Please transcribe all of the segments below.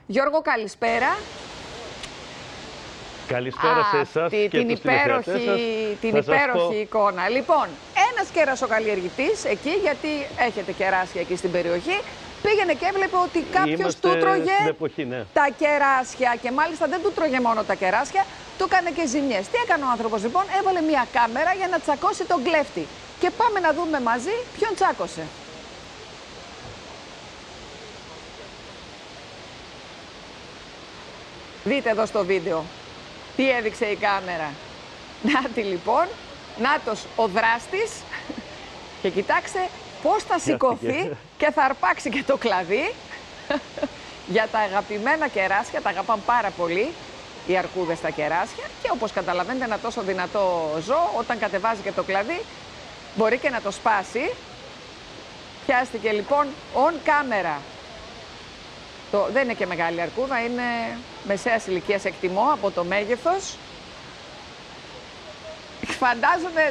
Γιώργο, καλησπέρα. Καλησπέρα σε εσάς και την υπέροχη εικόνα. Λοιπόν, ένας κερασοκαλλιεργητής εκεί, γιατί έχετε κεράσια εκεί στην περιοχή, πήγαινε και έβλεπε ότι κάποιος του τρώγε τα κεράσια. Και μάλιστα δεν του τρώγε μόνο τα κεράσια, του έκανε και ζημιές. Τι έκανε ο άνθρωπος λοιπόν? Έβαλε μια κάμερα για να τσακώσει τον κλέφτη. Και πάμε να δούμε μαζί ποιον τσάκωσε. Δείτε εδώ στο βίντεο τι έδειξε η κάμερα. Νάτι λοιπόν, νάτος ο δράστης. Και κοιτάξτε πώς θα σηκωθεί και θα αρπάξει και το κλαδί για τα αγαπημένα κεράσια. Τα αγαπάνε πάρα πολύ οι αρκούδες τα κεράσια. Και όπως καταλαβαίνετε, ένα τόσο δυνατό ζώο, όταν κατεβάζει και το κλαδί, μπορεί και να το σπάσει. Πιάστηκε λοιπόν on camera. Δεν είναι και μεγάλη αρκούδα, είναι μεσαίας ηλικίας, εκτιμώ, από το μέγεθος. Φαντάζομαι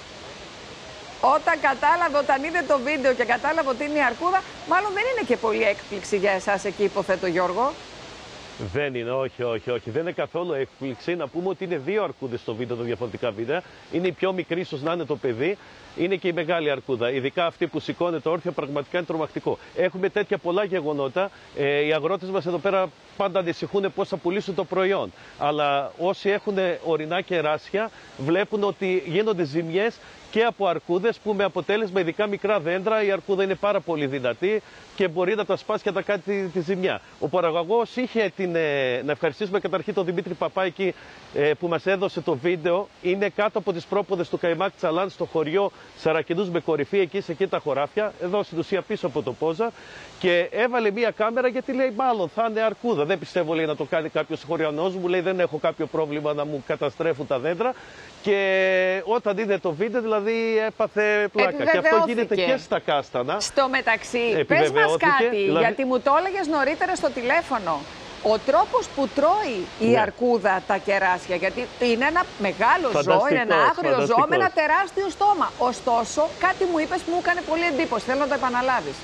όταν είδε το βίντεο και κατάλαβε ότι είναι η αρκούδα, μάλλον δεν είναι και πολύ έκπληξη για εσάς εκεί, υποθέτω, Γιώργο. Δεν είναι, όχι. Δεν είναι καθόλου έκπληξη. Να πούμε ότι είναι δύο αρκούδες στο βίντεο, τα διαφορετικά βίντεο. Είναι η πιο μικρή, ίσως να είναι το παιδί. Είναι και η μεγάλη αρκούδα. Ειδικά αυτή που σηκώνεται όρθια, πραγματικά είναι τρομακτικό. Έχουμε τέτοια πολλά γεγονότα. Οι αγρότες μας εδώ πέρα πάντα ανησυχούν πώς θα πουλήσουν το προϊόν. Αλλά όσοι έχουν ορεινά κεράσια, βλέπουν ότι γίνονται ζημιές και από αρκούδες, που με αποτέλεσμα, ειδικά μικρά δέντρα, η αρκούδα είναι πάρα πολύ δυνατή και μπορεί να τα σπάσει και να κάνει τη ζημιά. Ο παραγωγός είχε να ευχαριστήσουμε καταρχήν τον Δημήτρη Παπά εκεί, που μας έδωσε το βίντεο. Είναι κάτω από τις πρόποδες του Καϊμάκ Τσαλάν, στο χωριό Σαρακινούς με κορυφή, εκεί σε εκεί τα χωράφια, εδώ στην ουσία πίσω από το Πόζα. Και έβαλε μία κάμερα γιατί λέει, μάλλον θα είναι αρκούδα. Δεν πιστεύω, λέει, να το κάνει κάποιος χωριανός μου. Λέει, δεν έχω κάποιο πρόβλημα να μου καταστρέφουν τα δέντρα. Και όταν είδε το βίντεο, δηλαδή έπαθε πλάκα. Και αυτό γίνεται και στα κάστανα. Στο μεταξύ, πες μας κάτι, δηλαδή, γιατί μου το έλεγες νωρίτερα στο τηλέφωνο. Ο τρόπος που τρώει η αρκούδα τα κεράσια, γιατί είναι ένα μεγάλο ζώο, είναι ένα άγριο ζώο με ένα τεράστιο στόμα. Ωστόσο, κάτι μου είπες που μου έκανε πολύ εντύπωση. Θέλω να το επαναλάβεις.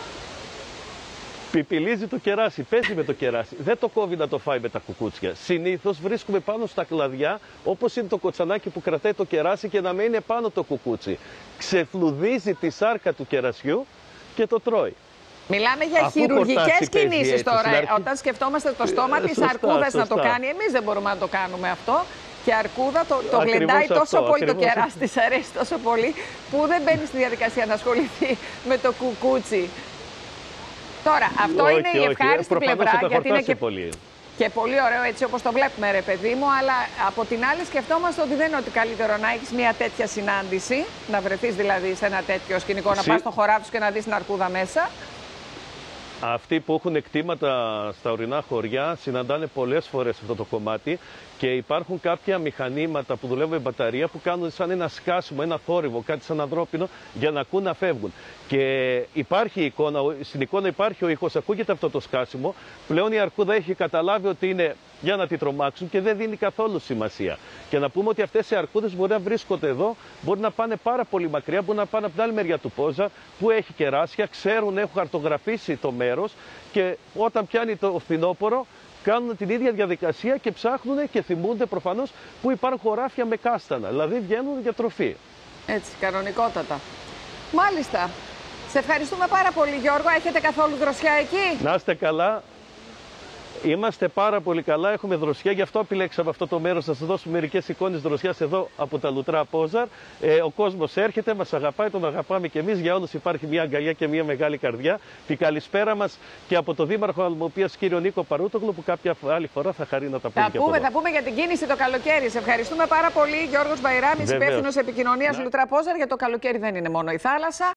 Πιπιλίζει το κεράσι, παίζει με το κεράσι. Δεν το κόβει να το φάει με τα κουκούτσια. Συνήθως βρίσκουμε πάνω στα κλαδιά, όπως είναι το κοτσανάκι που κρατάει το κεράσι, και να μένει πάνω το κουκούτσι. Ξεφλουδίζει τη σάρκα του κερασιού και το τρώει. Μιλάμε για χειρουργικές κινήσεις τώρα. Όταν σκεφτόμαστε το στόμα της αρκούδας να το κάνει, εμείς δεν μπορούμε να το κάνουμε αυτό. Και η αρκούδα το γλεντάει τόσο πολύ, το κεράσι της αρέσει τόσο πολύ, που δεν μπαίνει στη διαδικασία να ασχοληθεί με το κουκούτσι. Τώρα, αυτό είναι η ευχάριστη πλευρά, γιατί είναι και πολύ ωραίο έτσι όπως το βλέπουμε, ρε παιδί μου, αλλά από την άλλη σκεφτόμαστε ότι δεν είναι ότι καλύτερο να έχεις μια τέτοια συνάντηση, να βρεθείς δηλαδή σε ένα τέτοιο σκηνικό, να πας στο χωράφι σου και να δεις την αρκούδα μέσα. Αυτοί που έχουν εκτίματα στα ορεινά χωριά συναντάνε πολλές φορές αυτό το κομμάτι, και υπάρχουν κάποια μηχανήματα που δουλεύουν με μπαταρία που κάνουν σαν ένα σκάσιμο, ένα θόρυβο, κάτι σαν ανθρώπινο, για να ακούν να φεύγουν. Και υπάρχει η εικόνα, στην εικόνα υπάρχει ο ήχος, ακούγεται αυτό το σκάσιμο. Πλέον η αρκούδα έχει καταλάβει ότι είναι για να τη τρομάξουν και δεν δίνει καθόλου σημασία. Και να πούμε ότι αυτές οι αρκούδες μπορεί να βρίσκονται εδώ, μπορεί να πάνε πάρα πολύ μακριά, μπορεί να πάνε από την άλλη μεριά του Πόζα, που έχει κεράσια, ξέρουν, έχουν χαρτογραφήσει το μέρος, και όταν πιάνει το φθινόπωρο, κάνουν την ίδια διαδικασία και ψάχνουν και θυμούνται προφανώς που υπάρχουν χωράφια με κάστανα. Δηλαδή βγαίνουν για τροφή. Έτσι, κανονικότατα. Μάλιστα. Σε ευχαριστούμε πάρα πολύ, Γιώργο. Έχετε καθόλου δροσιά εκεί? Να είστε καλά. Είμαστε πάρα πολύ καλά, έχουμε δροσιά, γι' αυτό επιλέξαμε αυτό το μέρος να σας δώσουμε μερικές εικόνες δροσιάς εδώ από τα Λουτρά Πόζαρ. Ο κόσμος έρχεται, μας αγαπάει, τον αγαπάμε και εμείς. Για όλους υπάρχει μια αγκαλιά και μια μεγάλη καρδιά. Την καλησπέρα μας και από τον Δήμαρχο Αλμοπίας, κύριο Νίκο Παρούτογλου, που κάποια άλλη φορά θα χαρεί να τα πούμε. Θα πούμε για την κίνηση το καλοκαίρι. Σε ευχαριστούμε πάρα πολύ, Γιώργος Μπαϊράμης, υπεύθυνος επικοινωνίας Λουτρά Πόζαρ. Για το καλοκαίρι δεν είναι μόνο η θάλασσα.